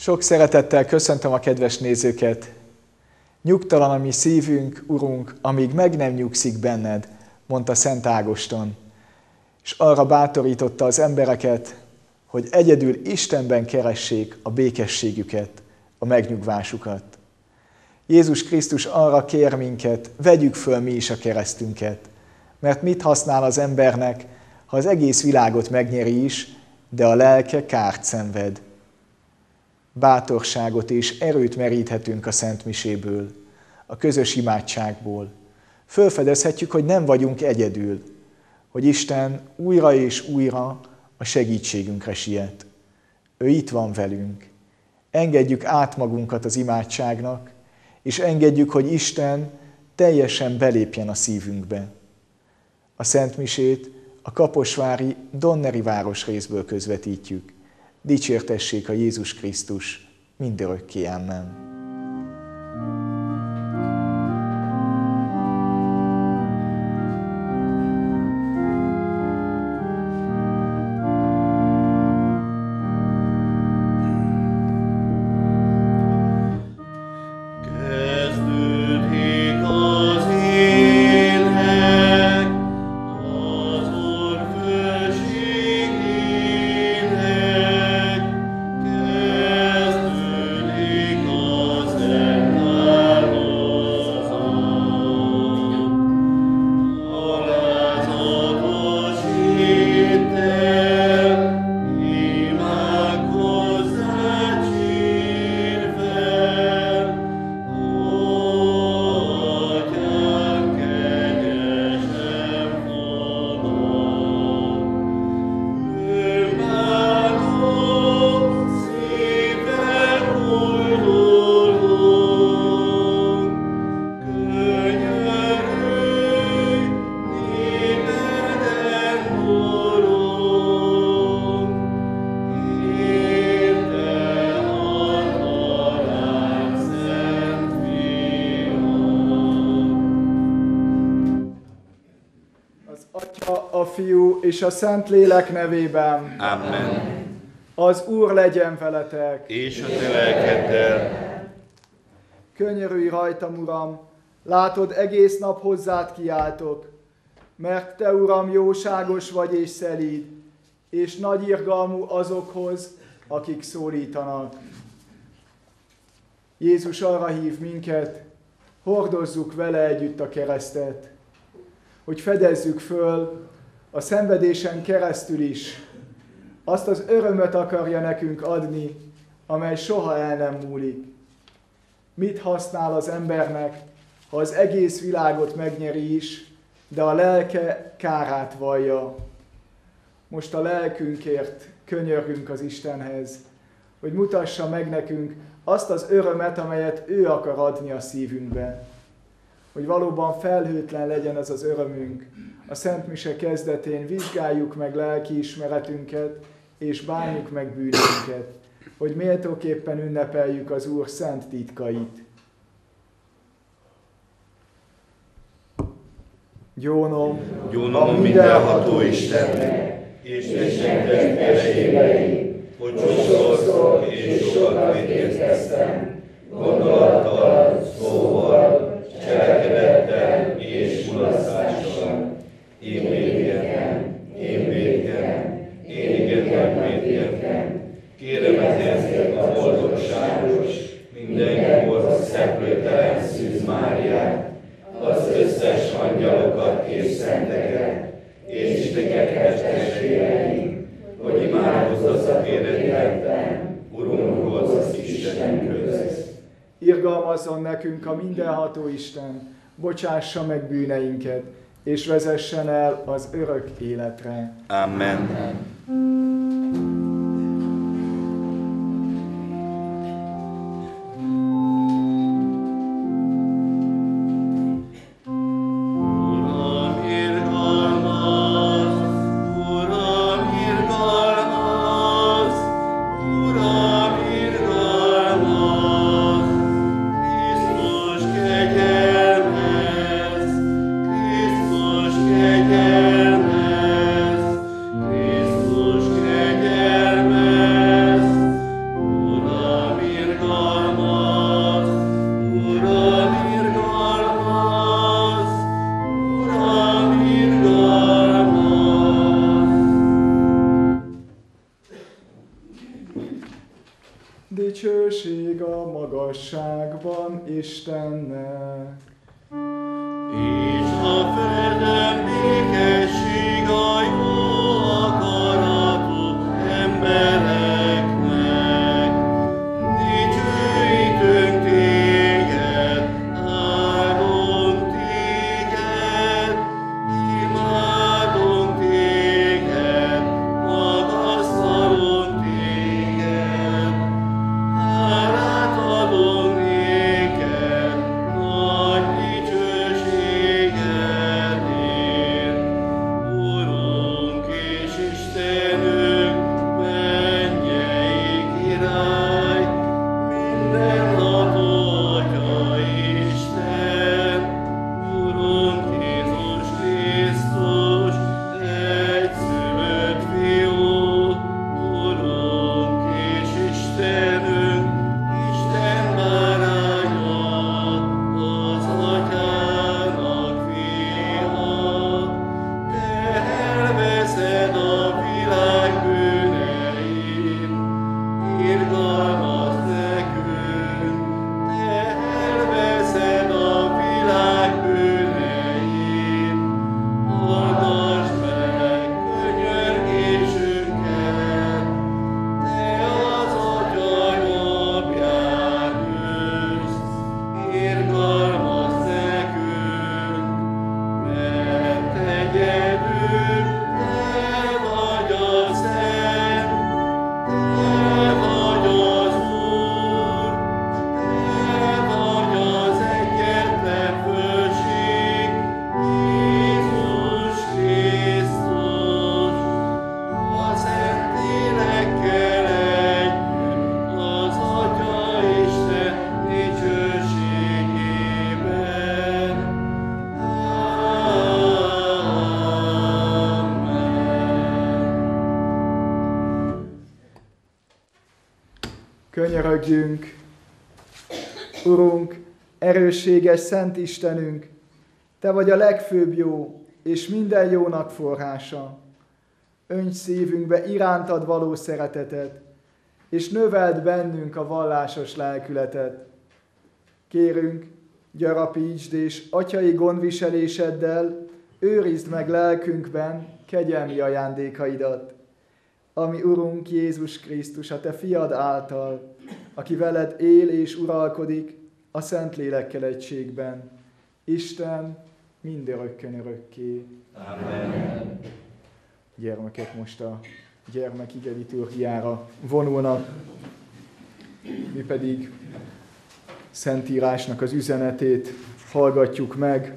Sok szeretettel köszöntöm a kedves nézőket. Nyugtalan a mi szívünk, Urunk, amíg meg nem nyugszik benned, mondta Szent Ágoston. És arra bátorította az embereket, hogy egyedül Istenben keressék a békességüket, a megnyugvásukat. Jézus Krisztus arra kér minket, vegyük föl mi is a keresztünket, mert mit használ az embernek, ha az egész világot megnyeri is, de a lelke kárt szenved. Bátorságot és erőt meríthetünk a Szent Miséből, a közös imádságból. Fölfedezhetjük, hogy nem vagyunk egyedül, hogy Isten újra és újra a segítségünkre siet. Ő itt van velünk. Engedjük át magunkat az imádságnak, és engedjük, hogy Isten teljesen belépjen a szívünkbe. A Szent Misét a kaposvári Donneri városrészből közvetítjük. Dicsértessék a Jézus Krisztus mindörökké, amen. És a Szentlélek nevében. Amen. Az Úr legyen veletek. És a te lelkeddel. Könyörülj rajtam, Uram, látod, egész nap hozzád kiáltok, mert te, Uram, jóságos vagy és szelíd, és nagy irgalmú azokhoz, akik szólítanak. Jézus arra hív minket, hordozzuk vele együtt a keresztet, hogy fedezzük föl a szenvedésen keresztül is azt az örömöt akarja nekünk adni, amely soha el nem múlik. Mit használ az embernek, ha az egész világot megnyeri is, de a lelke kárát vallja? Most a lelkünkért könyörgünk az Istenhez, hogy mutassa meg nekünk azt az örömet, amelyet ő akar adni a szívünkbe. Hogy valóban felhőtlen legyen ez az örömünk. A Szent Mise kezdetén vizsgáljuk meg lelkiismeretünket, és bánjuk meg bűnünket, hogy méltóképpen ünnepeljük az Úr szent titkait. Gyónom a mindenható Istennek, és Isten testvérei, hogy sokszor és sokat vétkeztem, gondolattal, szóval, cselekedettel és mulasztással. Én védjem, kérem ezért a boldogságos, mindenkor szeplőtelen Szűz Máriát, az összes angyalokat és szenteket, és titeket testvéreim, hogy imádkozzatok érettem, Urunkhoz, az Istenünkhöz. Irgalmazzon nekünk a mindenható Isten, bocsássa meg bűneinket, és vezessen el az örök életre. Amen. Krisztus dicsőség a magasságban Istennek. És a földön békesség a jó akaratú embereknek. Dicsőítünk téged, áldunk téged, imádunk téged, magasztalunk téged. Hálát adunk néked, nagy dicsőségedért. Urunk és Istenünk, mennyei király, mindenható Atya Isten, Urunk Jézus Krisztus, egyszülött Fiú, Urunk és Istenünk, Isten báránya, az Atyának fia. Te elveszed a világ bűneit, irgalmaz nekünk. Te elveszed a világ bűneit, hallgass meg könyörgésünket. Te az Atya jobbján ülsz, irgalmaz nekünk, mert egyedül Te vagy a Szent, Te vagy az Úr, Te vagy az egyetlen fölség, Jézus Krisztus. A Szentlélekkel együtt, az Atya Isten dicsőségében. Amen. Könyörögjünk! Urunk, erősséges Szent Istenünk, Te vagy a legfőbb jó, és minden jónak forrása. Önts szívünkbe irántad való szeretetet, és növeld bennünk a vallásos lelkületet. Kérünk, gyarapítsd és atyai gondviseléseddel őrizd meg lelkünkben kegyelmi ajándékaidat, ami Urunk Jézus Krisztus, a Te fiad által, aki veled él és uralkodik a Szentlélekkel egységben. Isten mindörökkön örökké. Amen. Gyermekek most a gyermekige liturgiára vonulnak, mi pedig Szentírásnak az üzenetét hallgatjuk meg.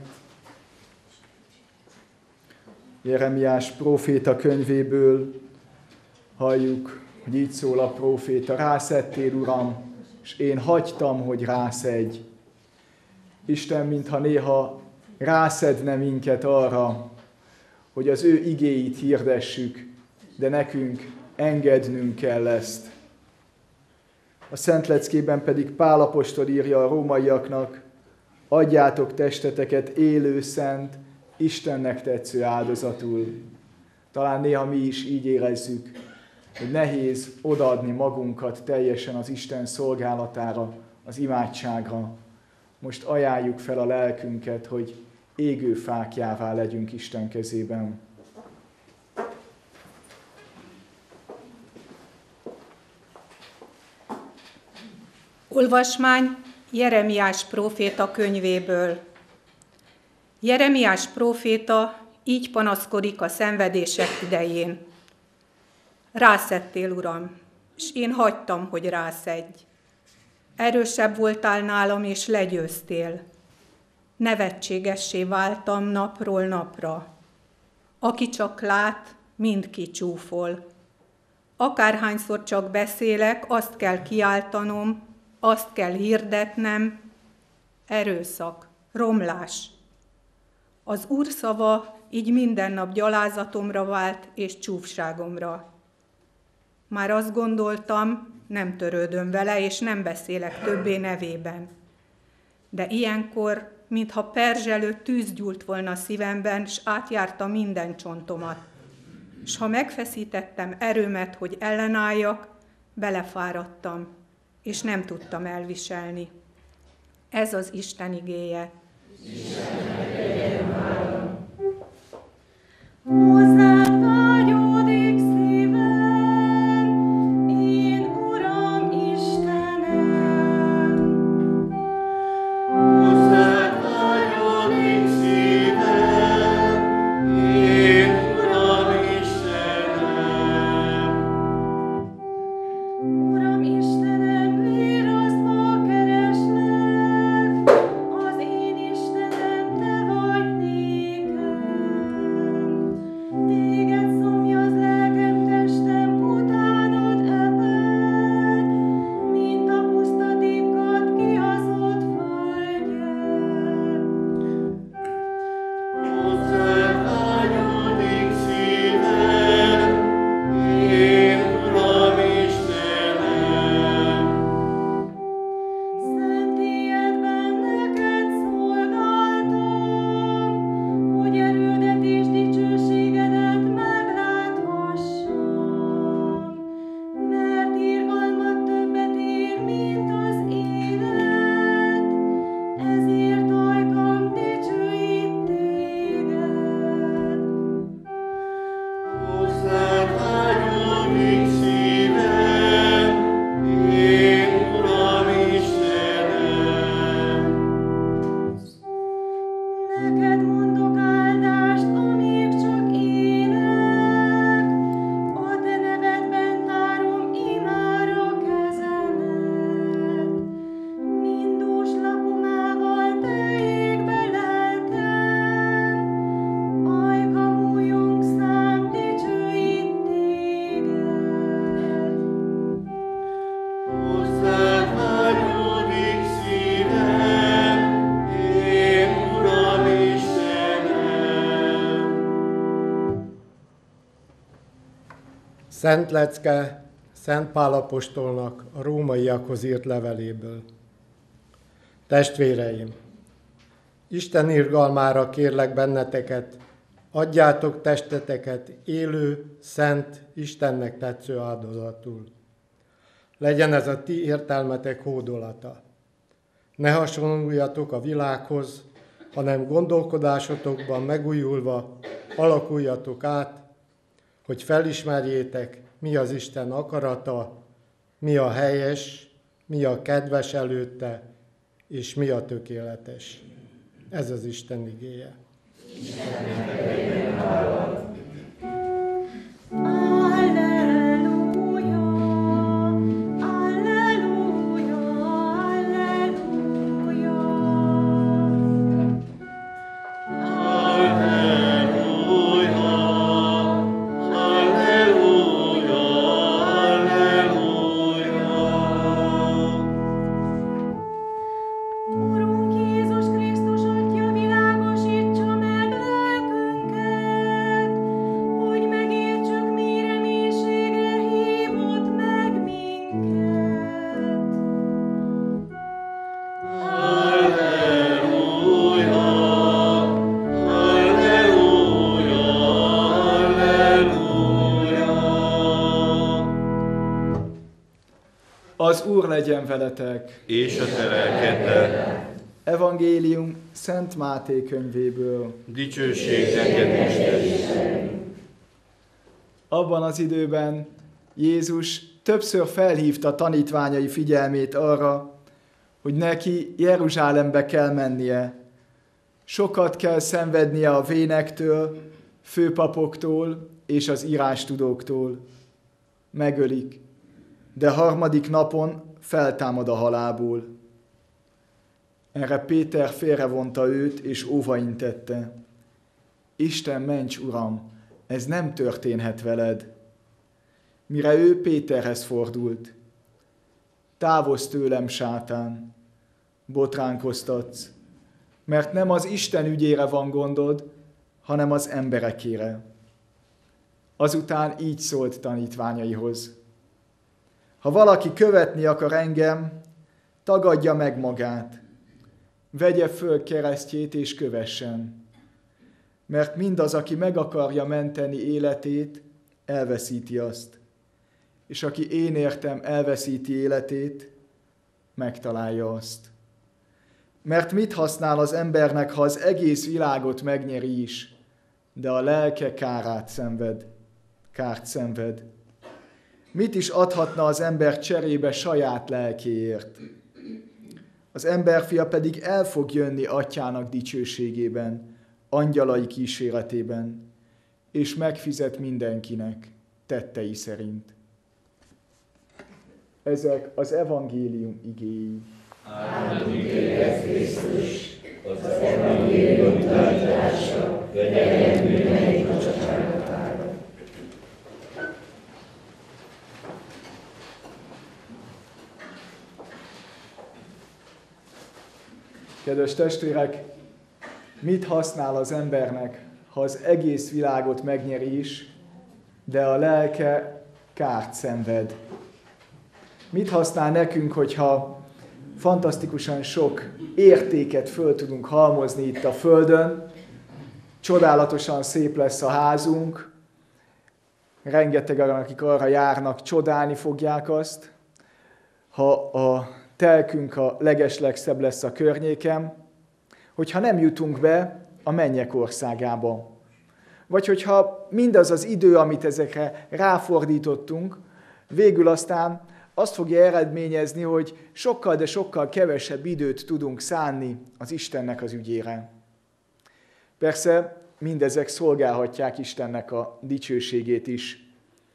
Jeremiás próféta könyvéből halljuk, hogy így szól a próféta: Rászettél, Uram, és én hagytam, hogy rászedj. Isten mintha néha rászedne minket arra, hogy az ő igéit hirdessük, de nekünk engednünk kell ezt. A Szentleckében pedig Pál apostol írja a rómaiaknak: adjátok testeteket élő, szent, Istennek tetsző áldozatul. Talán néha mi is így érezzük, hogy nehéz odaadni magunkat teljesen az Isten szolgálatára, az imádságra. Most ajánljuk fel a lelkünket, hogy égő fáklyává legyünk Isten kezében. Olvasmány Jeremiás próféta könyvéből. Jeremiás próféta így panaszkodik a szenvedések idején. Rászedtél, Uram, és én hagytam, hogy rászedj. Erősebb voltál nálam, és legyőztél. Nevetségessé váltam napról napra. Aki csak lát, mind kicsúfol. Akárhányszor csak beszélek, azt kell kiáltanom, azt kell hirdetnem: erőszak, romlás. Az Úr szava így minden nap gyalázatomra vált és csúfságomra. Már azt gondoltam, nem törődöm vele, és nem beszélek többé nevében. De ilyenkor, mintha perzselő tűz gyúlt volna szívemben, s átjárta minden csontomat. S ha megfeszítettem erőmet, hogy ellenálljak, belefáradtam. és nem tudtam elviselni. Ez az Isten igéje. Hozzád vágyódik szívem, én Uram Istenem. Hozzád vágyódik szívem, én Uram Istenem. Uram Istenem, virasztva kereslek, az én Istenem, te vagy nékem. Téged szomjaz lelkem, testem, utánod ebben, mint a puszta dívkat kihazott földje. Hozzád vágyódik szívem, én Uram Istenem. Szent éjedben neked szolgáltam, hogy erődet és dicsőségedet megláthassam. Mert irgalmat többet ér, mint az élet, ezért ajkam dicsőít téged. Hozzád vágyódik szívem, én Uram Istenem. Neked mondok áldást, amíg csak élek, a te nevedben tárom imára kezemet. Mindús lakomával te égbe lelkem, ajkam újjong szám dicsőít téged. Hozzád vágyódik szívem, én Uram Istenem. Szent lecke Szent Pál apostolnak a rómaiakhoz írt leveléből. Testvéreim, Isten irgalmára kérlek benneteket, adjátok testeteket élő, szent, Istennek tetsző áldozatul. Legyen ez a ti értelmetek hódolata. Ne hasonluljatok a világhoz, hanem gondolkodásotokban megújulva alakuljatok át, hogy felismerjétek, mi az Isten akarata, mi a helyes, mi a kedves előtte, és mi a tökéletes. Ez az Isten igéje. Alleluja, alleluja, alleluja. Halleluja, halleluja, halleluja. Urunk Jézus Krisztus Atya, világosítsa meg lelkünket, hogy megértsük, mi reménységre hívott meg minket. Halleluja, halleluja, halleluja. Az Úr legyen veletek! És a te lelkeddel. Evangélium Szent Máté könyvéből. Dicsőség neked, Isten! Abban az időben Jézus többször felhívta tanítványai figyelmét arra, hogy neki Jeruzsálembe kell mennie. Sokat kell szenvednie a vénektől, főpapoktól és az írástudóktól. Megölik, de harmadik napon feltámad a halálból. Erre Péter félrevonta őt és óvaintette. Isten ments, Uram, ez nem történhet veled. Mire ő Péterhez fordult. Távozz tőlem, sátán, botránkoztatsz, mert nem az Isten ügyére van gondod, hanem az emberekére. Azután így szólt tanítványaihoz. Ha valaki követni akar engem, tagadja meg magát, vegye föl keresztjét és kövessen. Mert mindaz, aki meg akarja menteni életét, elveszíti azt. És aki én értem elveszíti életét, megtalálja azt. Mert mit használ az embernek, ha az egész világot megnyeri is, de a lelke kárt szenved? Mit is adhatna az ember cserébe saját lelkéért? Az emberfia pedig el fog jönni atyának dicsőségében, angyalai kíséretében, és megfizet mindenkinek tettei szerint. Ezek az evangélium igéi. Áldunk téged, Krisztus, az evangélium tanítása, legyen mindenki bocsánattára. Kedves testvérek, mit használ az embernek, ha az egész világot megnyeri is, de a lelke kárt szenved? Mit használ nekünk, hogyha fantasztikusan sok értéket föl tudunk halmozni itt a Földön, csodálatosan szép lesz a házunk, rengetegen, akik arra járnak, csodálni fogják azt, ha a telkünk a legeslegszebb lesz a környéken, hogyha nem jutunk be a mennyek országába. Vagy hogyha mindaz az idő, amit ezekre ráfordítottunk, végül aztán azt fogja eredményezni, hogy sokkal, de sokkal kevesebb időt tudunk szánni az Istennek az ügyére. Persze mindezek szolgálhatják Istennek a dicsőségét is.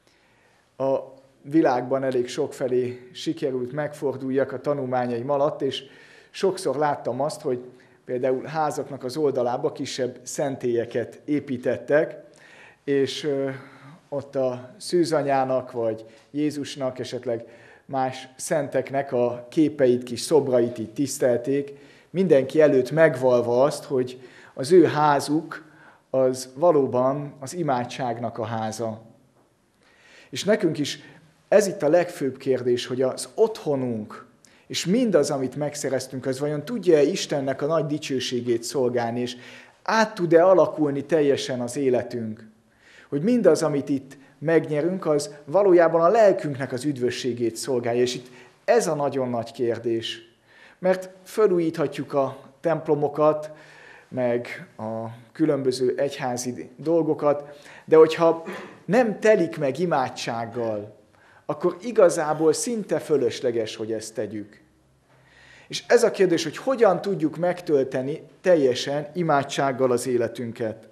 A világban elég sokfelé sikerült megforduljak a tanulmányaim alatt, és sokszor láttam azt, hogy például házaknak az oldalába kisebb szentélyeket építettek, és ott a szűzanyának, vagy Jézusnak, esetleg más szenteknek a képeit, kis szobrait így tisztelték, mindenki előtt megvalva azt, hogy az ő házuk az valóban az imádságnak a háza. És nekünk is ez itt a legfőbb kérdés, hogy az otthonunk, és mindaz, amit megszereztünk, az vajon tudja-e Istennek a nagy dicsőségét szolgálni, és át tud-e alakulni teljesen az életünk? Hogy mindaz, amit itt megnyerünk, az valójában a lelkünknek az üdvösségét szolgálja. És itt ez a nagyon nagy kérdés. Mert felújíthatjuk a templomokat, meg a különböző egyházi dolgokat, de hogyha nem telik meg imádsággal, akkor igazából szinte fölösleges, hogy ezt tegyük. És ez a kérdés, hogy hogyan tudjuk megtölteni teljesen imádsággal az életünket.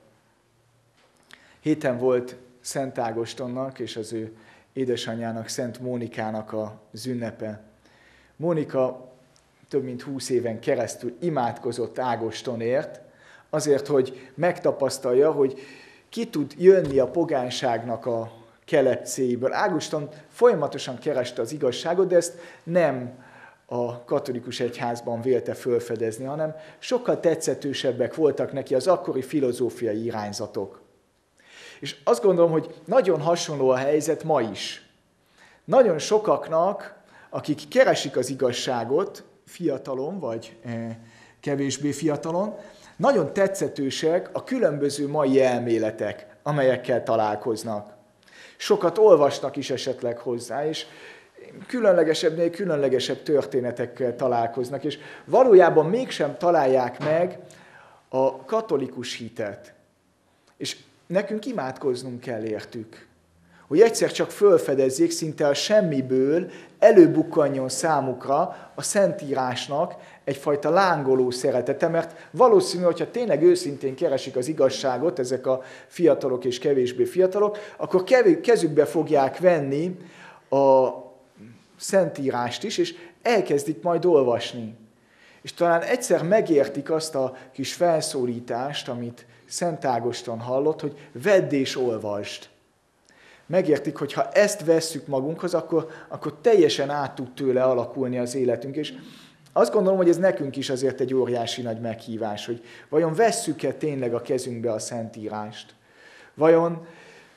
Héten volt Szent Ágostonnak és az ő édesanyjának, Szent Mónikának az ünnepe. Mónika több mint 20 éven keresztül imádkozott Ágostonért, azért, hogy megtapasztalja, hogy ki tud jönni a pogányságnak a kelepcéiből. Ágoston folyamatosan kereste az igazságot, de ezt nem a katolikus egyházban vélte felfedezni, hanem sokkal tetszetősebbek voltak neki az akkori filozófiai irányzatok. És azt gondolom, hogy nagyon hasonló a helyzet ma is. Nagyon sokaknak, akik keresik az igazságot, fiatalon vagy kevésbé fiatalon, nagyon tetszetősek a különböző mai elméletek, amelyekkel találkoznak. Sokat olvasnak is esetleg hozzá, és különlegesebbnél különlegesebb történetekkel találkoznak, és valójában mégsem találják meg a katolikus hitet. És nekünk imádkoznunk kell értük, hogy egyszer csak fölfedezzék szinte a semmiből, előbukkanjon számukra a Szentírásnak egyfajta lángoló szeretete, mert valószínű, hogyha tényleg őszintén keresik az igazságot, ezek a fiatalok és kevésbé fiatalok, akkor kezükbe fogják venni a Szentírást is, és elkezdik majd olvasni. És talán egyszer megértik azt a kis felszólítást, amit Szent Ágoston hallott, hogy vedd és olvasd. Megértik, hogy ha ezt vesszük magunkhoz, akkor teljesen át tud tőle alakulni az életünk. És azt gondolom, hogy ez nekünk is azért egy óriási nagy meghívás, hogy vajon vesszük-e tényleg a kezünkbe a Szentírást? Vajon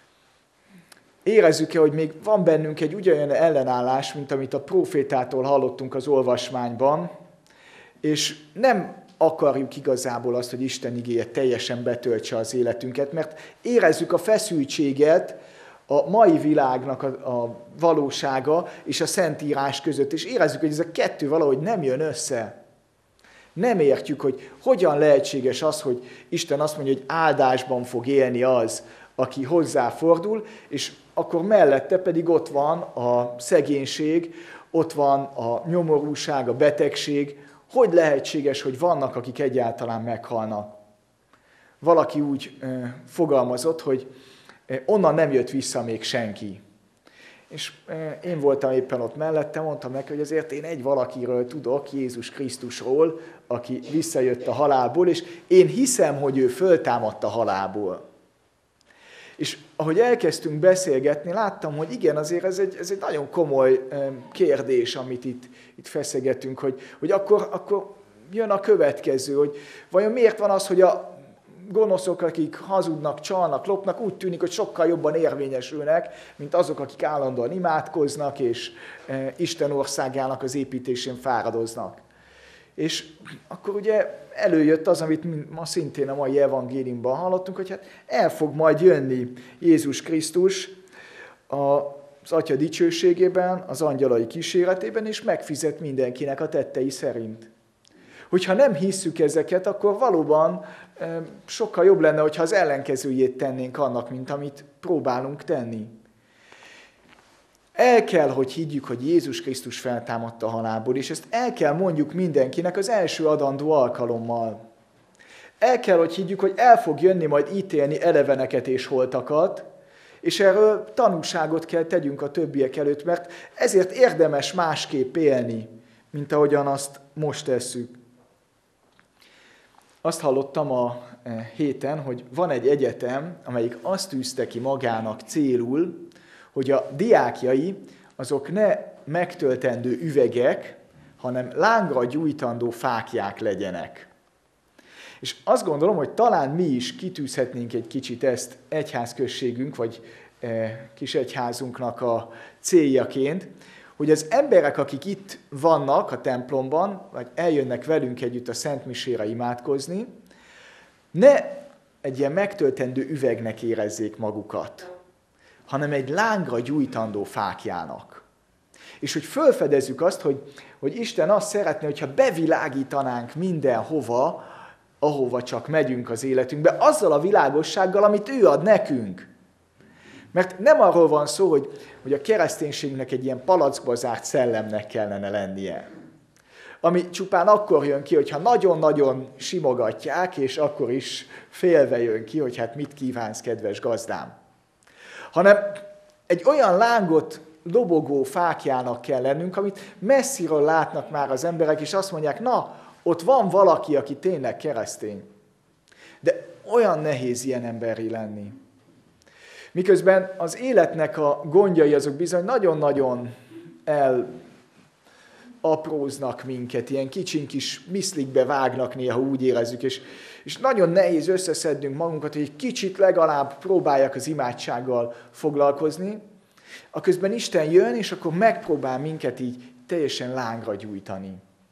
érezzük-e, hogy még van bennünk egy ugyanolyan ellenállás, mint amit a prófétától hallottunk az olvasmányban, és nem akarjuk igazából azt, hogy Isten igéje teljesen betöltse az életünket, mert érezzük a feszültséget a mai világnak a valósága és a Szentírás között, és érezzük, hogy ez a kettő valahogy nem jön össze. Nem értjük, hogy hogyan lehetséges az, hogy Isten azt mondja, hogy áldásban fog élni az, aki hozzáfordul, és akkor mellette pedig ott van a szegénység, ott van a nyomorúság, a betegség. Hogy lehetséges, hogy vannak, akik egyáltalán meghalnak? Valaki úgy fogalmazott, hogy onnan nem jött vissza még senki. És én voltam éppen ott mellette, mondtam neki, hogy azért én egy valakiről tudok, Jézus Krisztusról, aki visszajött a halálból, és én hiszem, hogy ő föltámadt a halálból. És ahogy elkezdtünk beszélgetni, láttam, hogy igen, azért ez egy nagyon komoly kérdés, amit itt feszegetünk, hogy akkor jön a következő, hogy vajon miért van az, hogy a gonoszok, akik hazudnak, csalnak, lopnak, úgy tűnik, hogy sokkal jobban érvényesülnek, mint azok, akik állandóan imádkoznak, és Isten országának az építésén fáradoznak. És akkor ugye előjött az, amit ma szintén a mai evangéliumban hallottunk, hogy hát el fog majd jönni Jézus Krisztus az Atya dicsőségében, az angyalai kíséretében, és megfizet mindenkinek a tettei szerint. Hogyha nem hisszük ezeket, akkor valóban sokkal jobb lenne, hogyha az ellenkezőjét tennénk annak, mint amit próbálunk tenni. El kell, hogy higgyük, hogy Jézus Krisztus feltámadt a halálból, és ezt el kell mondjuk mindenkinek az első adandó alkalommal. El kell, hogy higgyük, hogy el fog jönni majd ítélni eleveneket és holtakat, és erről tanúságot kell tegyünk a többiek előtt, mert ezért érdemes másképp élni, mint ahogyan azt most tesszük. Azt hallottam a héten, hogy van egy egyetem, amelyik azt tűzte ki magának célul, hogy a diákjai azok ne megtöltendő üvegek, hanem lángra gyújtandó fáklyák legyenek. És azt gondolom, hogy talán mi is kitűzhetnénk egy kicsit ezt egyházközségünk, vagy kis egyházunknak a céljaként, hogy az emberek, akik itt vannak a templomban, vagy eljönnek velünk együtt a Szentmisére imádkozni, ne egy ilyen megtöltendő üvegnek érezzék magukat, hanem egy lángra gyújtandó fáklyának. És hogy felfedezzük azt, hogy Isten azt szeretné, hogyha bevilágítanánk mindenhova, ahova csak megyünk az életünkbe, azzal a világossággal, amit ő ad nekünk. Mert nem arról van szó, hogy a kereszténységnek egy ilyen palackba zárt szellemnek kellene lennie. Ami csupán akkor jön ki, hogyha nagyon-nagyon simogatják, és akkor is félve jön ki, hogy hát mit kívánsz, kedves gazdám. Hanem egy olyan lángot lobogó fáklyának kell lennünk, amit messziről látnak már az emberek, és azt mondják, na, ott van valaki, aki tényleg keresztény. De olyan nehéz ilyen emberré lenni. Miközben az életnek a gondjai azok bizony nagyon-nagyon elapróznak minket, ilyen kicsin kis miszlikbe vágnak néha, úgy érezzük, és nagyon nehéz összeszednünk magunkat, hogy egy kicsit legalább próbálják az imádsággal foglalkozni, aközben Isten jön, és akkor megpróbál minket így teljesen lángra gyújtani.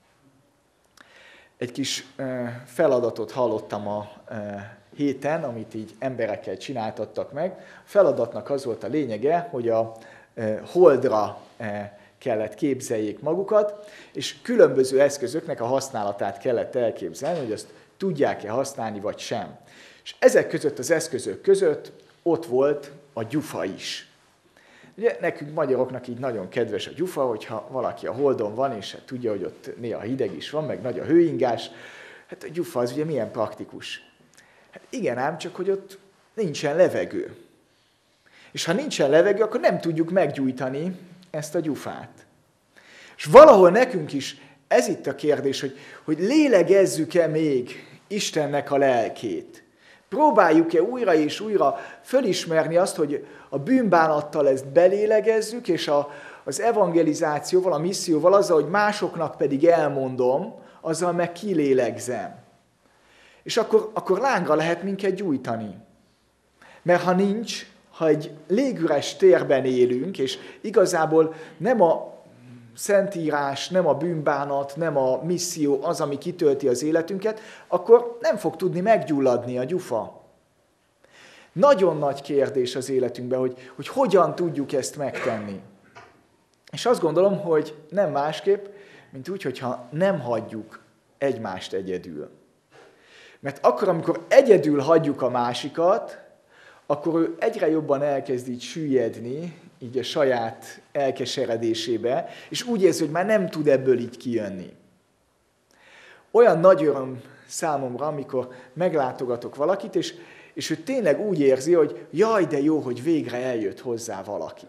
Egy kis feladatot hallottam a héten, amit így emberekkel csináltattak meg. A feladatnak az volt a lényege, hogy a holdra kellett képzeljék magukat, és különböző eszközöknek a használatát kellett elképzelni, hogy azt tudják-e használni, vagy sem. És ezek között az eszközök között ott volt a gyufa is. Ugye nekünk magyaroknak így nagyon kedves a gyufa, hogyha valaki a holdon van, és hát tudja, hogy ott néha hideg is van, meg nagy a hőingás, hát a gyufa az ugye milyen praktikus. Hát igen ám, csak hogy ott nincsen levegő. És ha nincsen levegő, akkor nem tudjuk meggyújtani ezt a gyufát. És valahol nekünk is ez itt a kérdés, hogy lélegezzük-e még Istennek a lelkét? Próbáljuk-e újra és újra fölismerni azt, hogy a bűnbánattal ezt belélegezzük, és az evangelizációval, a misszióval, azzal, hogy másoknak pedig elmondom, azzal meg kilélegzem. És akkor lángra lehet minket gyújtani. Mert ha nincs, ha egy légüres térben élünk, és igazából nem a Szentírás, nem a bűnbánat, nem a misszió az, ami kitölti az életünket, akkor nem fog tudni meggyulladni a gyufa. Nagyon nagy kérdés az életünkben, hogy hogyan tudjuk ezt megtenni. És azt gondolom, hogy nem másképp, mint úgy, hogyha nem hagyjuk egymást egyedül. Mert akkor, amikor egyedül hagyjuk a másikat, akkor ő egyre jobban elkezd így süllyedni, így a saját elkeseredésébe, és úgy érzi, hogy már nem tud ebből így kijönni. Olyan nagy öröm számomra, amikor meglátogatok valakit, és ő tényleg úgy érzi, hogy jaj, de jó, hogy végre eljött hozzá valaki.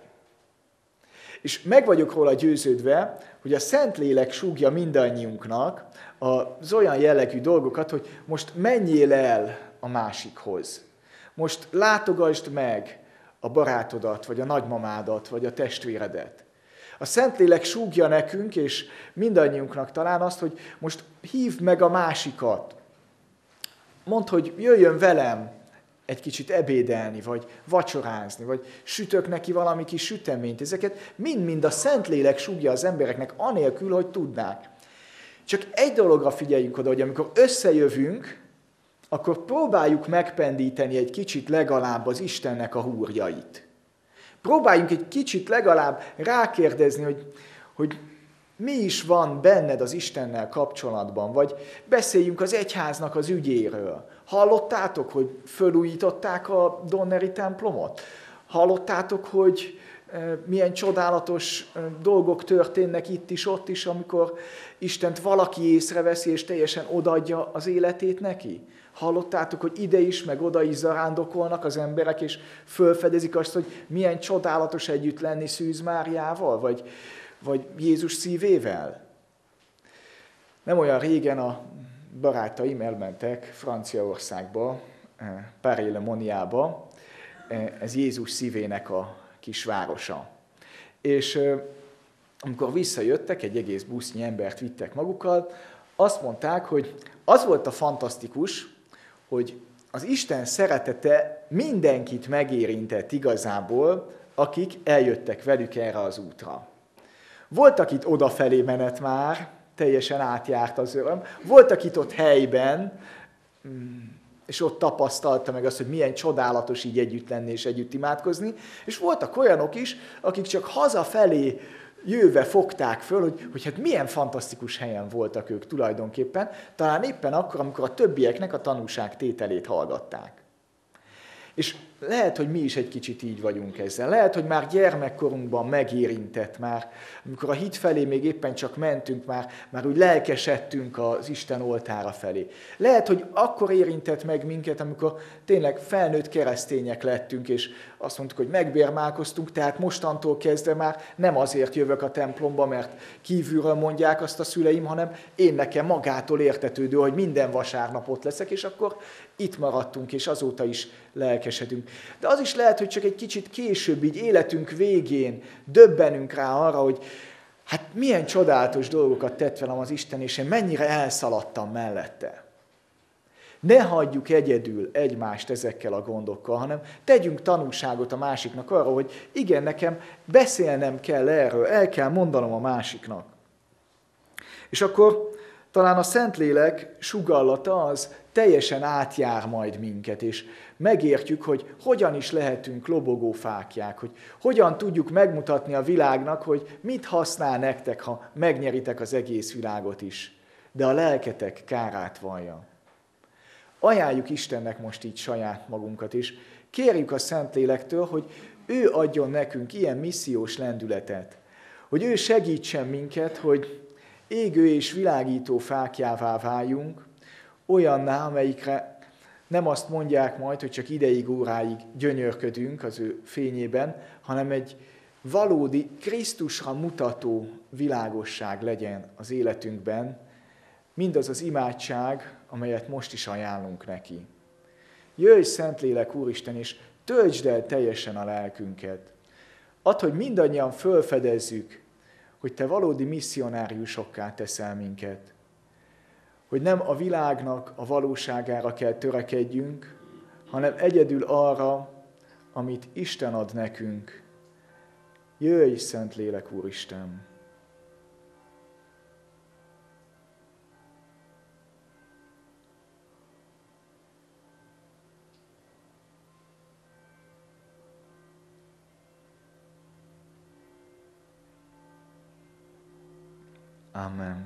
És meg vagyok róla győződve, hogy a Szentlélek súgja mindannyiunknak az olyan jellegű dolgokat, hogy most menjél el a másikhoz. Most látogasd meg a barátodat, vagy a nagymamádat, vagy a testvéredet. A Szentlélek súgja nekünk, és mindannyiunknak talán azt, hogy most hívd meg a másikat. Mondd, hogy jöjjön velem egy kicsit ebédelni, vagy vacsorázni, vagy sütök neki valami kis süteményt. Ezeket mind-mind a Szentlélek súgja az embereknek, anélkül, hogy tudnák. Csak egy dologra figyeljünk oda, hogy amikor összejövünk, akkor próbáljuk megpendíteni egy kicsit legalább az Istennek a húrjait. Próbáljunk egy kicsit legalább rákérdezni, hogy mi is van benned az Istennel kapcsolatban, vagy beszéljünk az egyháznak az ügyéről. Hallottátok, hogy fölújították a Donneri templomot? Hallottátok, hogy milyen csodálatos dolgok történnek itt is, ott is, amikor Istent valaki észreveszi, és teljesen odaadja az életét neki? Hallottátok, hogy ide is, meg oda is zarándokolnak az emberek, és fölfedezik azt, hogy milyen csodálatos együtt lenni Szűz Máriával, vagy Jézus szívével? Nem olyan régen a barátaim elmentek Franciaországba, Paris-le-Moniába, ez Jézus szívének a kisvárosa. És amikor visszajöttek, egy egész busznyi embert vittek magukkal, azt mondták, hogy az volt a fantasztikus, hogy az Isten szeretete mindenkit megérintett igazából, akik eljöttek velük erre az útra. Volt, akit odafelé menet már, teljesen átjárt az öröm. Volt, akit ott helyben, és ott tapasztalta meg azt, hogy milyen csodálatos így együtt lenni és együtt imádkozni. És voltak olyanok is, akik csak hazafelé jöve fogták föl, hogy hát milyen fantasztikus helyen voltak ők tulajdonképpen, talán éppen akkor, amikor a többieknek a tanúság tételét hallgatták. És lehet, hogy mi is egy kicsit így vagyunk ezzel. Lehet, hogy már gyermekkorunkban megérintett, már amikor a hit felé még éppen csak mentünk, már úgy lelkesedtünk az Isten oltára felé. Lehet, hogy akkor érintett meg minket, amikor tényleg felnőtt keresztények lettünk, és azt mondtuk, hogy megbérmálkoztunk, tehát mostantól kezdve már nem azért jövök a templomba, mert kívülről mondják azt a szüleim, hanem én nekem magától értetődő, hogy minden vasárnap ott leszek, és akkor itt maradtunk, és azóta is lelkesedünk. De az is lehet, hogy csak egy kicsit később, így életünk végén döbbenünk rá arra, hogy hát milyen csodálatos dolgokat tett velem az Isten, és én mennyire elszaladtam mellette. Ne hagyjuk egyedül egymást ezekkel a gondokkal, hanem tegyünk tanúságot a másiknak arra, hogy igen, nekem beszélnem kell erről, el kell mondanom a másiknak. És akkor talán a Szentlélek sugallata az teljesen átjár majd minket, és megértjük, hogy hogyan is lehetünk lobogó fáklyák, hogy hogyan tudjuk megmutatni a világnak, hogy mit használ nektek, ha megnyeritek az egész világot is, de a lelketek kárát vallja. Ajánljuk Istennek most így saját magunkat is, kérjük a Szentlélektől, hogy ő adjon nekünk ilyen missziós lendületet, hogy ő segítsen minket, hogy égő és világító fáklyává váljunk, olyanná, amelyikre nem azt mondják majd, hogy csak ideig, óráig gyönyörködünk az ő fényében, hanem egy valódi Krisztusra mutató világosság legyen az életünkben, mindaz az imádság, amelyet most is ajánlunk neki. Jöjj, Szentlélek Úristen, és töltsd el teljesen a lelkünket. Add, hogy mindannyian fölfedezzük, hogy te valódi misszionáriusokká teszel minket. Hogy nem a világnak a valóságára kell törekedjünk, hanem egyedül arra, amit Isten ad nekünk. Jöjj, Szentlélek Úristen! Amen.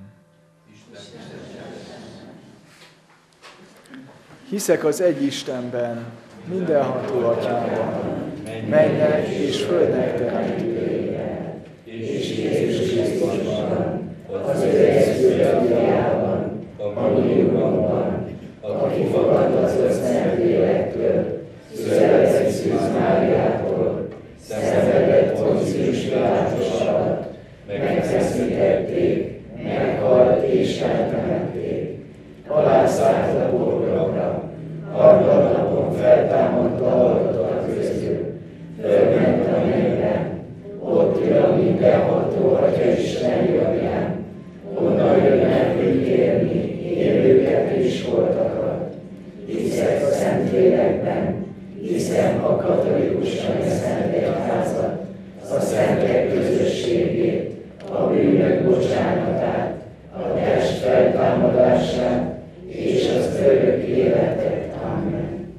Hiszek az egy Istenben, mindenható Atyában, mennek és földnek teremtőjében, és Jézus Krisztusban, az ő egyszülött fiában, a mi Urunkban, aki fogantatott Szentlélektől, született Szűz Máriától, szenvedett Poncius Pilátus alatt, megfeszítették, meghalt és feltemették, alászállt a poklokra, harmadnapon feltámadt a halottak közül, fölment a mennybe, ott ül a mindenható Atyaisten jobbján, onnan jön megítélni élőket és holtakat. Hiszek a Szentlélekben, hiszem a katolikus Szent Egyházat, a szentek közösségét, a bűnök bocsánatát, a test feltámadását és az örök életet. Amen.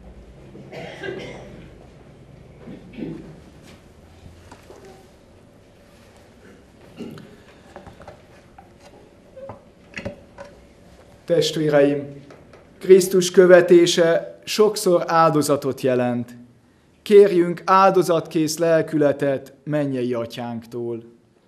Testvéreim, Krisztus követése sokszor áldozatot jelent. Kérjünk áldozatkész lelkületet mennyei Atyánktól.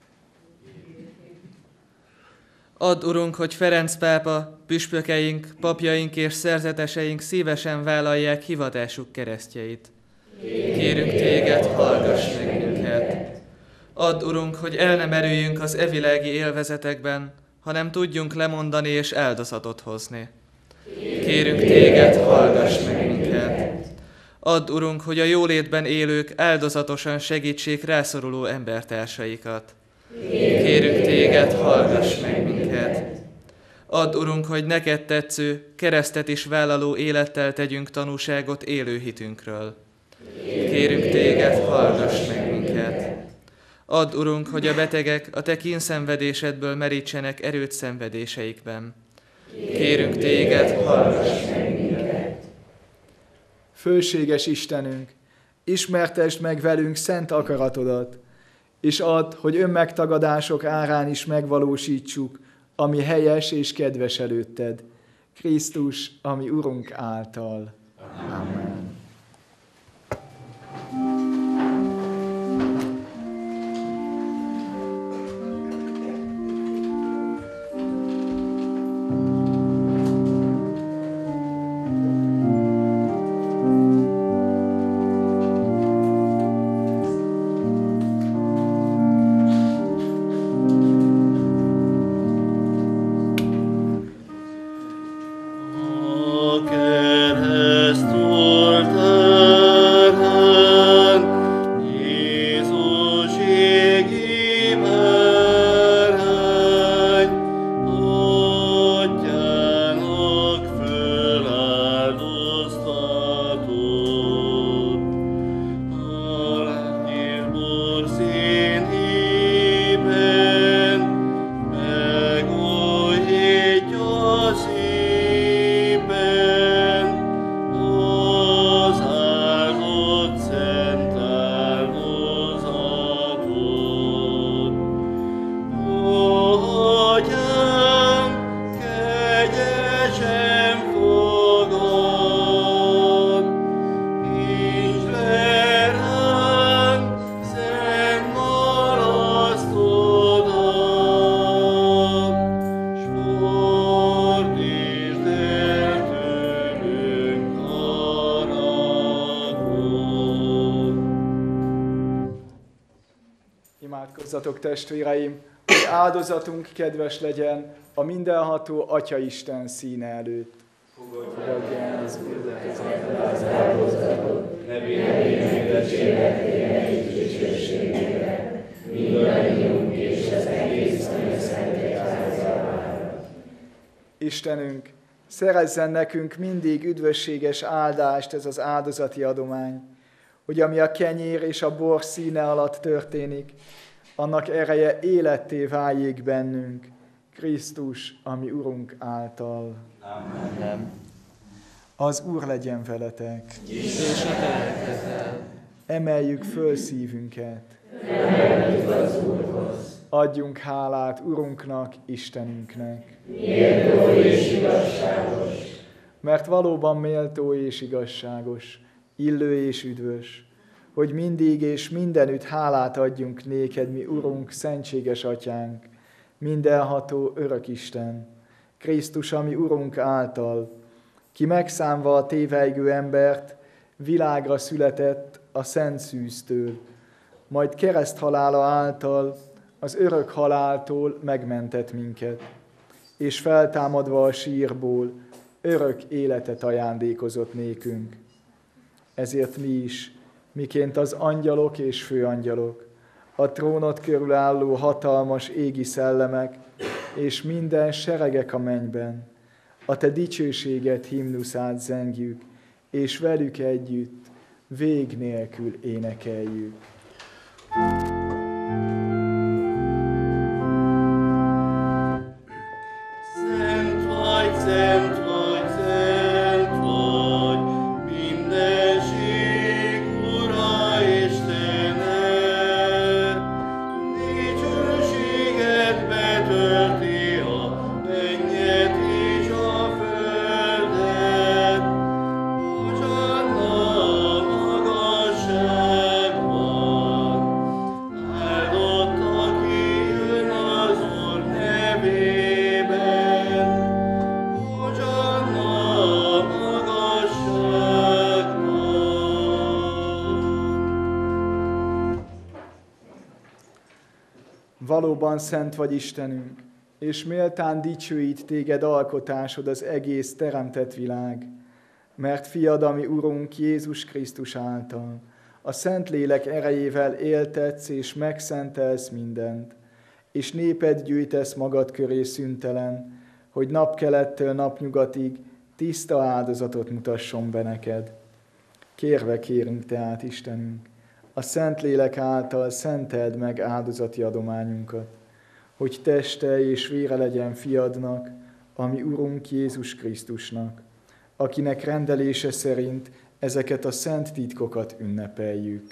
Add, Urunk, hogy Ferenc pápa, püspökeink, papjaink és szerzeteseink szívesen vállalják hivatásuk keresztjeit. Kérünk téged, hallgass meg minket. Add, Urunk, hogy el nem erüljünk az evilági élvezetekben, hanem tudjunk lemondani és áldozatot hozni. Kérünk téged, hallgass meg minket. Add, Urunk, hogy a jólétben élők áldozatosan segítsék rászoruló embertársaikat. Kérünk téged, hallgass meg minket. Add, Urunk, hogy neked tetsző, keresztet is vállaló élettel tegyünk tanúságot élő hitünkről. Kérünk téged, hallgass meg minket. Add, Urunk, hogy a betegek a te kínszenvedésedből merítsenek erőt szenvedéseikben. Kérünk téged, hallgass meg minket. Fölséges Istenünk, ismertesd meg velünk szent akaratodat, és add, hogy önmegtagadások árán is megvalósítsuk, ami helyes és kedves előtted. Krisztus, ami Urunk által. Amen. Imádkozzatok, testvéreim, hogy áldozatunk kedves legyen a mindenható Atyaisten színe előtt. Fogadj el az az áldozatot, nevének becsületére és dicsőségére, mindannyiunk és az egész Szent Egyház javára. Istenünk, szerezzen nekünk mindig üdvösséges áldást ez az áldozati adomány, hogy ami a kenyér és a bor színe alatt történik, annak ereje életté váljék bennünk, Krisztus, ami Urunk által. Amen. Az Úr legyen veletek. És a te Emeljük föl szívünket. Emeljük az Úrhoz. Adjunk hálát Urunknak, Istenünknek. Méltó és igazságos. Mert valóban méltó és igazságos, illő és üdvös, hogy mindig és mindenütt hálát adjunk néked, mi Urunk, szentséges Atyánk, mindenható örök Isten, Krisztus, ami Urunk által, ki megszámva a tévejgő embert, világra született a szent szűztől, majd kereszthalála által az örök haláltól megmentett minket, és feltámadva a sírból örök életet ajándékozott nékünk. Ezért mi is, miként az angyalok és főangyalok, a trónod körül álló hatalmas égi szellemek, és minden seregek a mennyben, a te dicsőséget himnuszát zengjük, és velük együtt vég nélkül énekeljük. Szent vagy, szent vagy, szent vagy, mindenség Ura Istene. Dicsőséget betölti a mennyet és a földet. Hosanna magasságban, áldott, aki jön az Úr nevében. Hosanna magasságban. Valóban szent vagy Istenünk, és méltán dicsőít téged alkotásod az egész teremtett világ, mert fiad, ami Urunk Jézus Krisztus által, a Szentlélek erejével éltetsz és megszentelsz mindent, és néped gyűjtesz magad köré szüntelen, hogy napkelettől napnyugatig tiszta áldozatot mutasson be neked. Kérve kérünk tehát, Istenünk, a Szentlélek által szenteld meg áldozati adományunkat, hogy teste és vére legyen fiadnak, ami Urunk Jézus Krisztusnak, akinek rendelése szerint ezeket a szent titkokat ünnepeljük.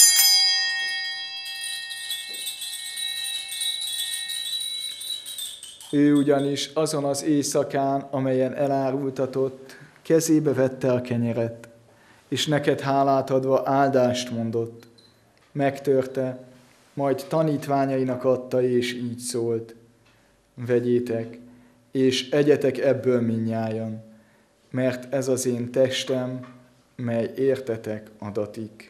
Ő ugyanis azon az éjszakán, amelyen elárultatott, kezébe vette a kenyeret, és neked hálát adva áldást mondott. Megtörte, majd tanítványainak adta, és így szólt: vegyétek, és egyetek ebből mindnyájan, mert ez az én testem, mely értetek adatik.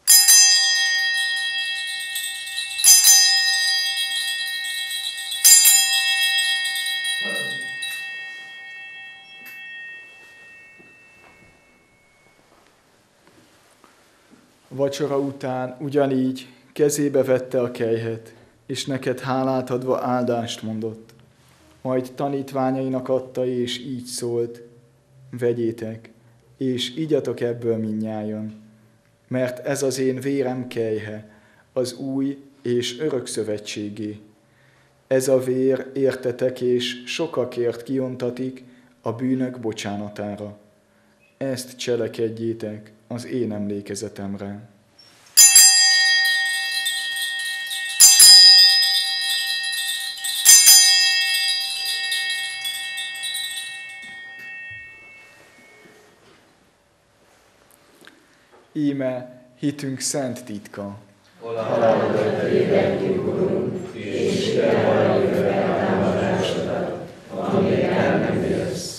Vacsora után ugyanígy kezébe vette a kelyhet, és neked hálát adva áldást mondott. Majd tanítványainak adta, és így szólt: vegyétek, és igyatok ebből mindnyájan, mert ez az én vérem kelyhe, az új és örök szövetségé. Ez a vér értetek és sokakért kiontatik a bűnök bocsánatára. Ezt cselekedjétek az én emlékezetemre. Íme hitünk szent titka. Halálodat érettük, Urunk, és te valljuk feltámadásodat, amíg el nem jössz.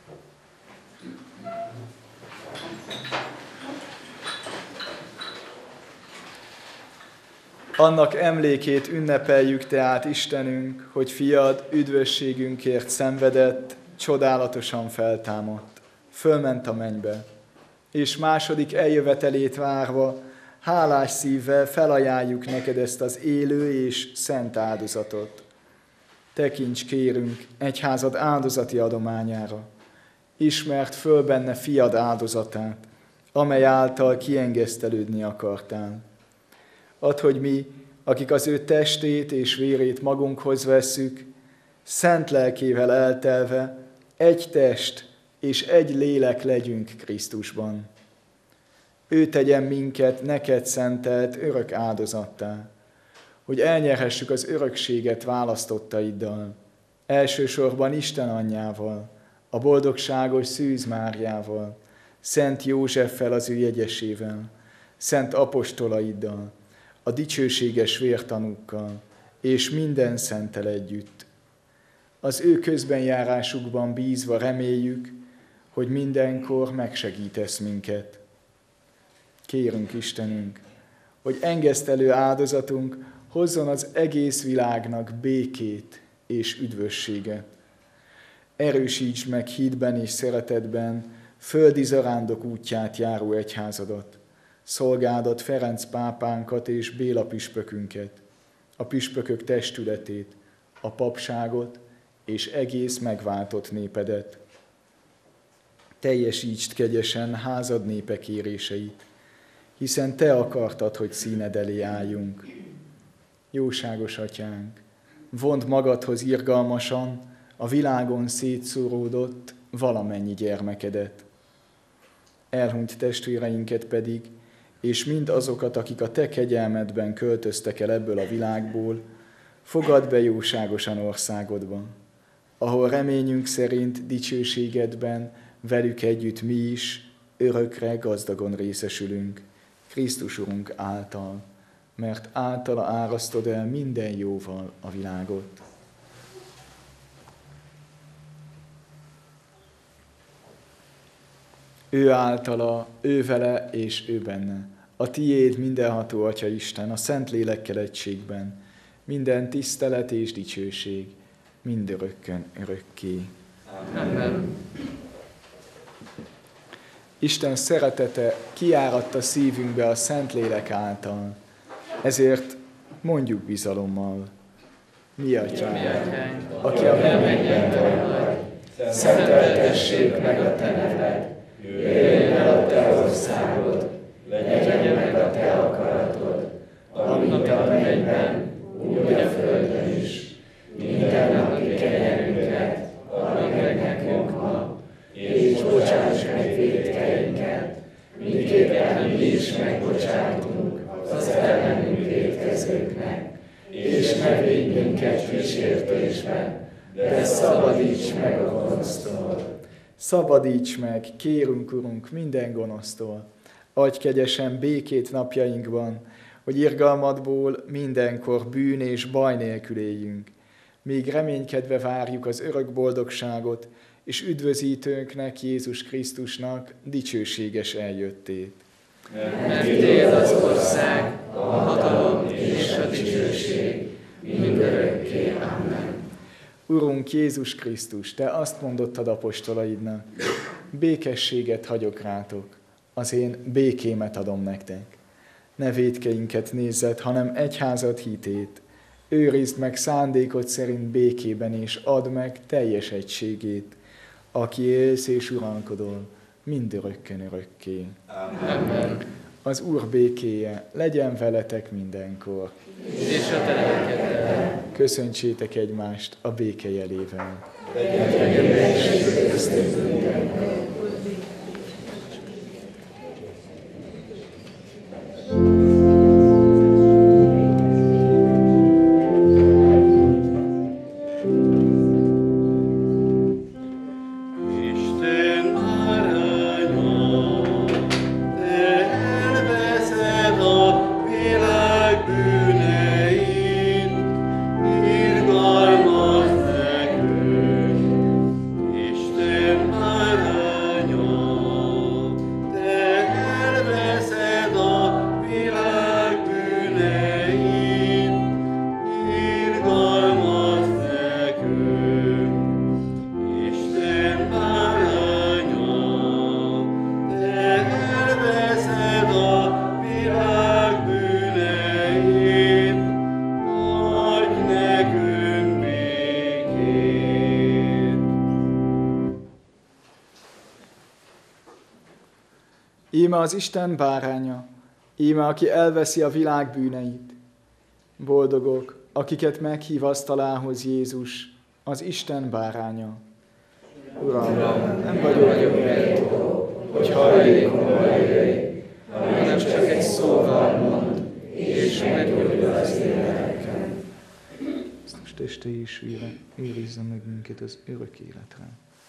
Annak emlékét ünnepeljük tehát, Istenünk, hogy fiad üdvösségünkért szenvedett, csodálatosan feltámadt, fölment a mennybe, és második eljövetelét várva, hálás szívvel felajánljuk neked ezt az élő és szent áldozatot. Tekints, kérünk, egyházad áldozati adományára. Ismerd föl benne fiad áldozatát, amely által kiengesztelődni akartál. Add, hogy mi, akik az ő testét és vérét magunkhoz vesszük, szent lelkével eltelve, egy test és egy lélek legyünk Krisztusban. Ő tegyen minket neked szentelt örök áldozattá, hogy elnyerhessük az örökséget választottaiddal, elsősorban Isten anyjával, a boldogságos Szűz Máriával, Szent Józseffel az ő jegyesével, szent apostolaiddal, a dicsőséges vértanúkkal, és minden szenttel együtt. Az ő közbenjárásukban bízva reméljük, hogy mindenkor megsegítesz minket. Kérünk, Istenünk, hogy engesztelő áldozatunk hozzon az egész világnak békét és üdvösséget. Erősítsd meg hitben és szeretetben földi zarándok útját járó egyházadat, szolgádat Ferenc pápánkat és Béla püspökünket, a püspökök testületét, a papságot és egész megváltott népedet. Teljesítsd kegyesen házad népe kéréseit, hiszen te akartad, hogy színed elé álljunk. Jóságos atyánk, vond magadhoz irgalmasan a világon szétszóródott valamennyi gyermekedet. Elhunyt testvéreinket pedig, és mind azokat, akik a te kegyelmedben költöztek el ebből a világból, fogadd be jóságosan országodba, ahol reményünk szerint dicsőségedben velük együtt mi is örökre gazdagon részesülünk, Krisztus Urunk által, mert általa árasztod el minden jóval a világot. Ő általa, ő vele és ő benne. A tiéd mindenható Atya Isten, a Szent Lélekkel egységben, minden tisztelet és dicsőség, mindörökkön örökké. Amen. Isten szeretete kiáradt a szívünkbe a Szent Lélek által, ezért mondjuk bizalommal. Mi Atyánk, aki a mennyekben vagy, szenteltessék meg a te neved, jöjjön el a te országod, legyen meg a te akaratod, amint a mennyben, úgy a földön is. Mindennapi kenyerünket add meg nekünk ma, és bocsáss meg vétkeinket, miképpen mi is megbocsátunk az ellenünk vétkezőknek, és ne védj minket kísértésbe, de szabadíts meg a gonosztól. Szabadíts meg, kérünk, Urunk, minden gonosztól. Adj kegyesen békét napjainkban, hogy irgalmadból mindenkor bűn és baj nélkül éljünk, míg reménykedve várjuk az örök boldogságot, és üdvözítőnknek, Jézus Krisztusnak dicsőséges eljöttét. Mert tiéd az ország, a hatalom és a dicsőség, mindörökké. Amen. Urunk Jézus Krisztus, te azt mondottad apostolaidnak, békességet hagyok rátok, az én békémet adom nektek. Ne vétkeinket nézzed, hanem egyházad hitét. Őrizd meg szándékod szerint békében, és add meg teljes egységét, aki élsz és uralkodol mindörökkön örökké. Amen. Az Úr békéje legyen veletek mindenkor. És a te lelkeddel. Köszöntsétek egymást a béke jelével. Íme az Isten báránya, íme aki elveszi a világ bűneit. Boldogok, akiket meghív asztalához Jézus, az Isten báránya. Uram, nem vagyok méltó, hogy hajlékomban jöjj, hanem csak egy szóval mondd, és meggyógyul az életek. és teste és őrizze meg minket az örök életre.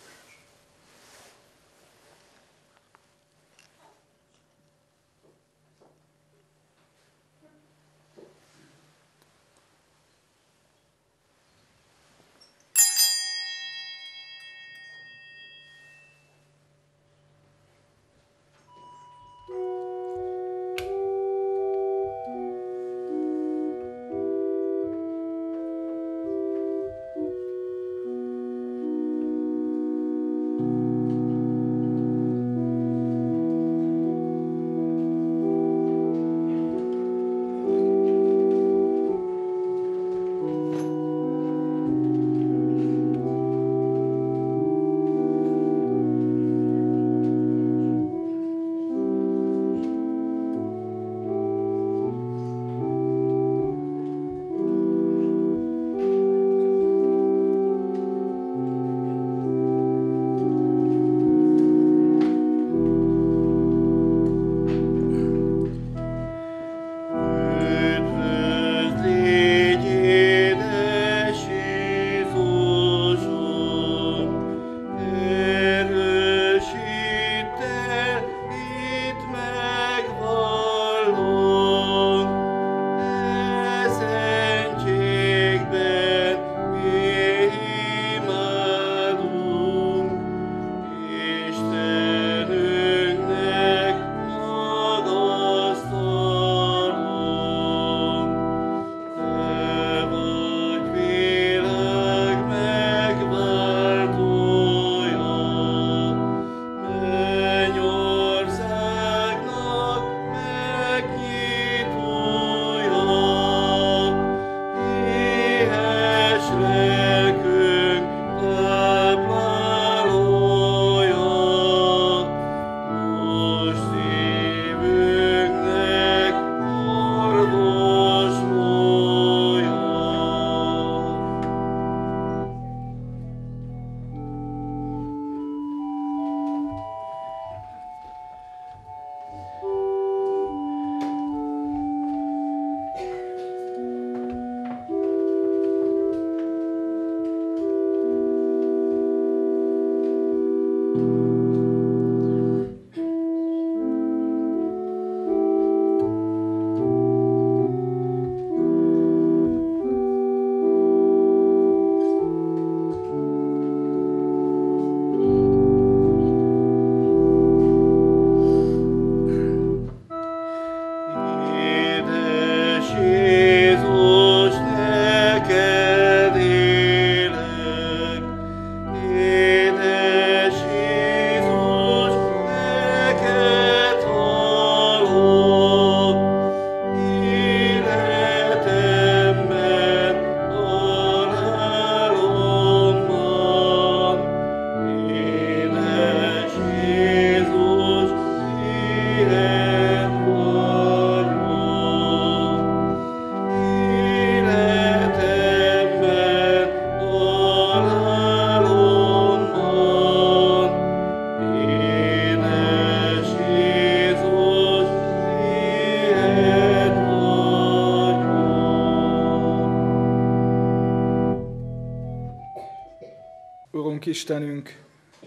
Urunk Istenünk,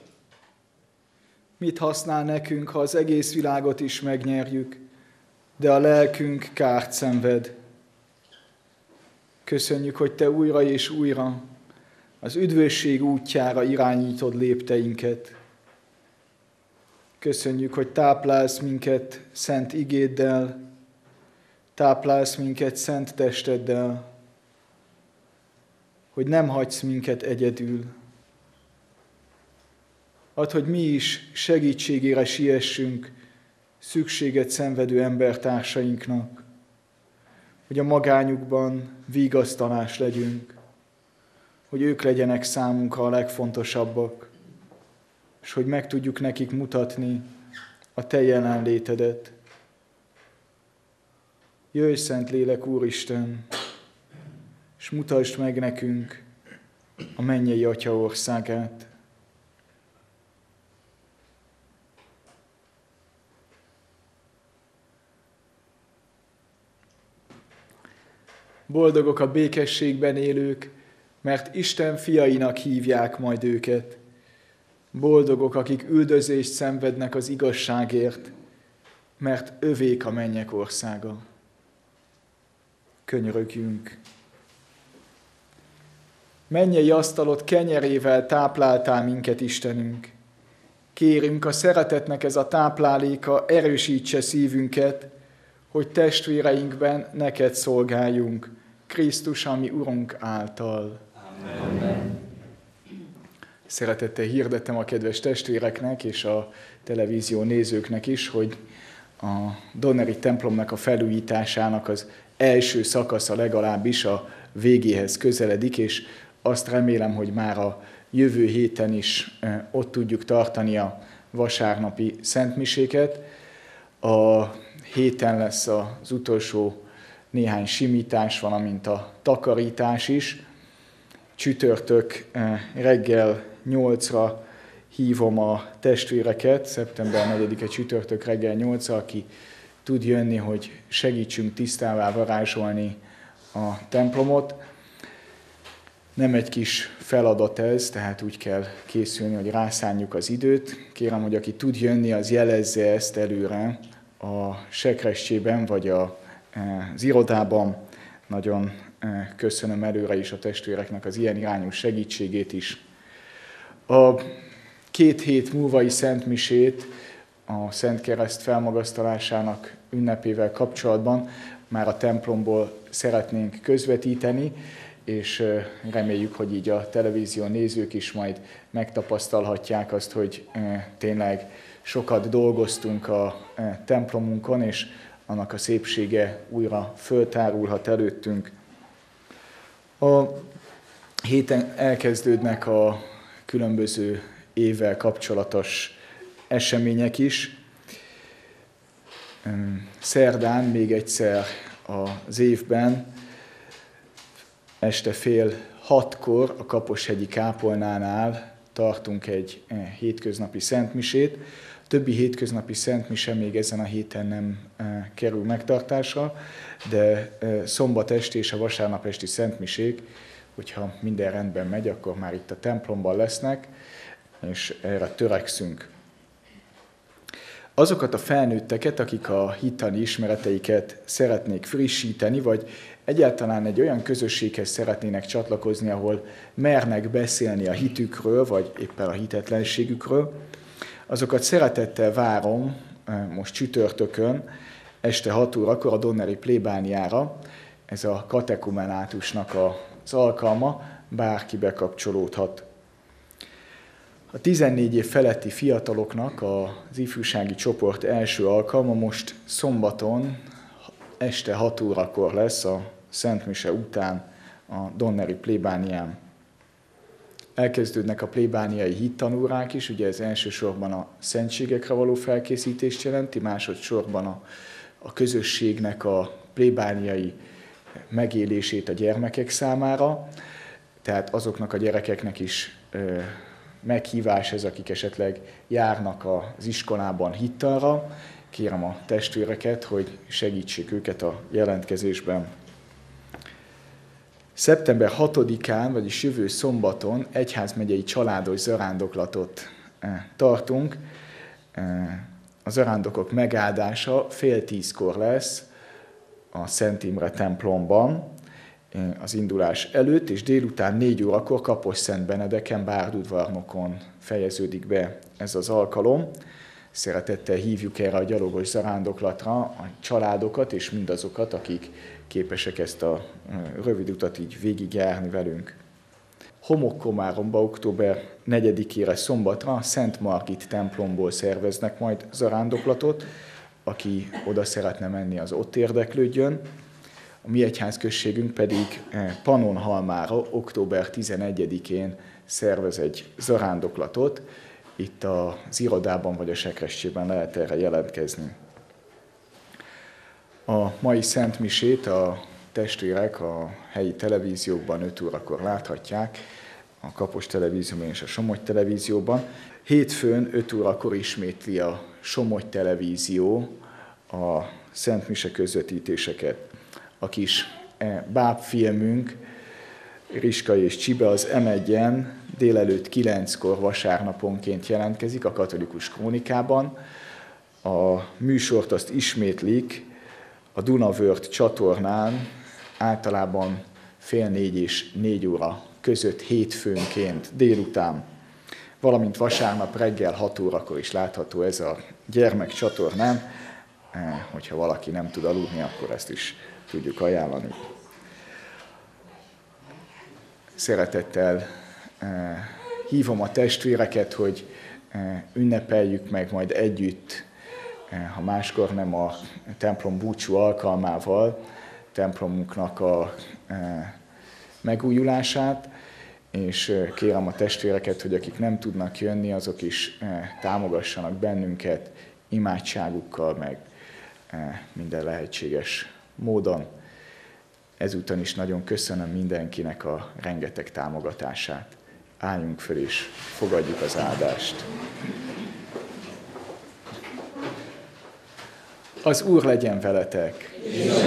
mit használ nekünk, ha az egész világot is megnyerjük, de a lelkünk kárt szenved? Köszönjük, hogy Te újra és újra az üdvösség útjára irányítod lépteinket. Köszönjük, hogy táplálsz minket szent igéddel, táplálsz minket szent testeddel, hogy nem hagysz minket egyedül. Add, hogy mi is segítségére siessünk szükséget szenvedő embertársainknak, hogy a magányukban vigasztalás legyünk, hogy ők legyenek számunkra a legfontosabbak, és hogy meg tudjuk nekik mutatni a Te jelenlétedet. Jöjj, Szentlélek Úristen, és mutasd meg nekünk a mennyei Atya országát. Boldogok a békességben élők, mert Isten fiainak hívják majd őket. Boldogok, akik üldözést szenvednek az igazságért, mert övék a mennyek országa. Könyörögjünk! Mennyei asztalot kenyerével tápláltál minket, Istenünk. Kérünk, a szeretetnek ez a tápláléka erősítse szívünket, hogy testvéreinkben neked szolgáljunk, Krisztus, ami Urunk által. Amen. Szeretettel hirdettem a kedves testvéreknek és a televízió nézőknek is, hogy a Donneri templomnak a felújításának az első szakasza legalábbis a végéhez közeledik, és azt remélem, hogy már a jövő héten is ott tudjuk tartani a vasárnapi szentmiséket. A héten lesz az utolsó néhány simítás, valamint a takarítás is. Csütörtök reggel 8-ra hívom a testvéreket, szeptember 4-e csütörtök reggel 8-ra, aki tud jönni, hogy segítsünk tisztává varázsolni a templomot. Nem egy kis feladat ez, tehát úgy kell készülni, hogy rászánjuk az időt. Kérem, hogy aki tud jönni, az jelezze ezt előre a sekrestyében vagy az irodában. Nagyon köszönöm előre is a testvéreknek az ilyen irányú segítségét is. A 2 hét múlvai szentmisét a Szent Kereszt felmagasztalásának ünnepével kapcsolatban már a templomból szeretnénk közvetíteni, és reméljük, hogy így a televízió nézők is majd megtapasztalhatják azt, hogy tényleg sokat dolgoztunk a templomunkon, és annak a szépsége újra föltárulhat előttünk. A héten elkezdődnek a különböző évvel kapcsolatos események is. Szerdán még egyszer az évben este 5:30 a Kaposhegyi kápolnánál tartunk egy hétköznapi szentmisét. A többi hétköznapi szentmise még ezen a héten nem kerül megtartásra, de szombat esti és a vasárnap esti szentmisék, hogyha minden rendben megy, akkor már itt a templomban lesznek, és erre törekszünk. Azokat a felnőtteket, akik a hittani ismereteiket szeretnék frissíteni, vagy egyáltalán egy olyan közösséghez szeretnének csatlakozni, ahol mernek beszélni a hitükről, vagy éppen a hitetlenségükről, azokat szeretettel várom most csütörtökön, este 6 órakor a Donneri plébániára. Ez a katekumenátusnak az alkalma, bárki bekapcsolódhat. A 14 év feletti fiataloknak az ifjúsági csoport első alkalma most szombaton este 6 órakor lesz a Szentmise után a Donneri plébánián. Elkezdődnek a plébániai hittanórák is, ugye ez elsősorban a szentségekre való felkészítést jelenti, másodszorban a közösségnek a plébániai megélését a gyermekek számára, tehát azoknak a gyerekeknek is meghívás ez, akik esetleg járnak az iskolában hittanra. Kérem a testvéreket, hogy segítsék őket a jelentkezésben. Szeptember 6-án, vagyis jövő szombaton egyházmegyei családos zarándoklatot tartunk. A zarándokok megáldása 9:30 lesz a Szent Imre templomban az indulás előtt, és délután 4 órakor Kaposszent Benedeken, Bárdudvarnokon fejeződik be ez az alkalom. Szeretettel hívjuk erre a gyalogos zarándoklatra a családokat és mindazokat, akik képesek ezt a rövid utat így végigjárni velünk. Homokkomáromba október 4-ére szombatra a Szent Margit templomból szerveznek majd zarándoklatot, aki oda szeretne menni, az ott érdeklődjön. A mi egyházközségünk pedig Pannonhalmára október 11-én szervez egy zarándoklatot. Itt az irodában vagy a sekrestyében lehet erre jelentkezni. A mai szentmisét a testvérek a helyi televíziókban 5 órakor láthatják, a Kapos televízióban és a Somogy televízióban. Hétfőn 5 órakor ismétli a Somogy televízió a szentmise közvetítéseket. A kis bábfilmünk Riska és Csibe az M1-en délelőtt 9-kor vasárnaponként jelentkezik a Katolikus Krónikában. A műsort azt ismétlik a Dunavört csatornán, általában 3:30 és 4 óra között hétfőnként délután, valamint vasárnap reggel 6 órakor is látható ez a gyermekcsatornán. Hogyha valaki nem tud aludni, akkor ezt is tudjuk ajánlani. Szeretettel hívom a testvéreket, hogy ünnepeljük meg majd együtt, ha máskor nem a templom búcsú alkalmával, templomunknak a megújulását, és kérem a testvéreket, hogy akik nem tudnak jönni, azok is támogassanak bennünket imádságukkal, meg minden lehetséges módon. Ezúton is nagyon köszönöm mindenkinek a rengeteg támogatását. Álljunk föl és fogadjuk az áldást. Az Úr legyen veletek!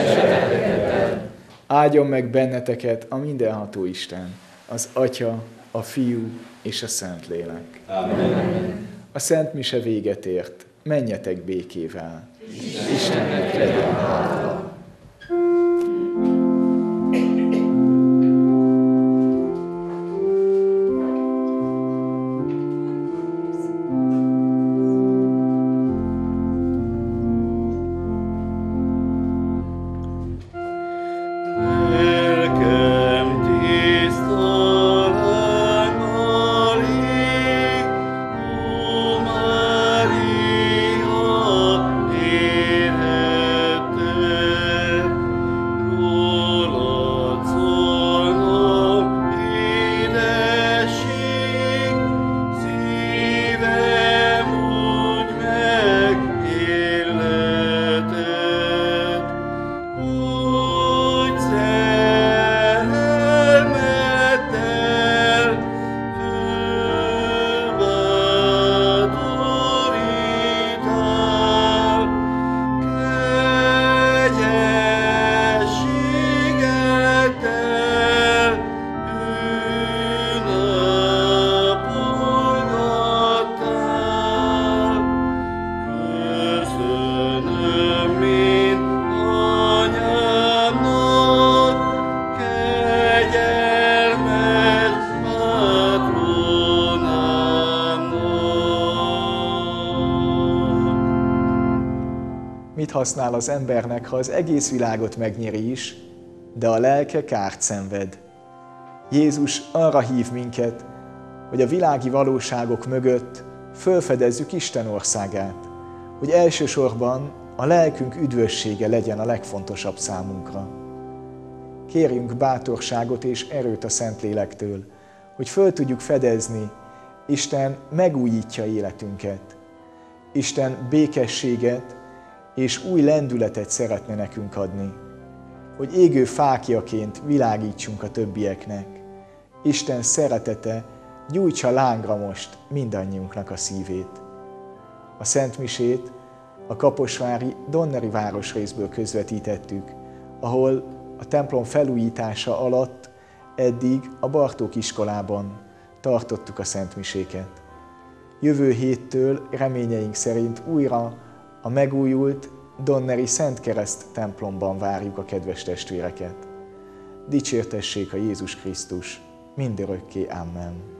Áldjon meg benneteket a mindenható Isten, az Atya, a Fiú és a Szentlélek. Amen. A Szent Mise véget ért, menjetek békével. Istennek legyen hála. Mit használ az embernek, ha az egész világot megnyeri is, de a lelke kárt szenved? Jézus arra hív minket, hogy a világi valóságok mögött fölfedezzük Isten országát, hogy elsősorban a lelkünk üdvössége legyen a legfontosabb számunkra. Kérjünk bátorságot és erőt a Szentlélektől, hogy föl tudjuk fedezni, Isten megújítja életünket. Isten békességet és új lendületet szeretne nekünk adni, hogy égő fáklyaként világítsunk a többieknek. Isten szeretete gyújtsa lángra most mindannyiunknak a szívét. A Szent Misét a kaposvári Donneri városrészből közvetítettük, ahol a templom felújítása alatt eddig a Bartók iskolában tartottuk a Szent Miséket. Jövő héttől reményeink szerint újra a megújult Donneri Szent Kereszt templomban várjuk a kedves testvéreket. Dicsértessék a Jézus Krisztus, mindörökké. Amen.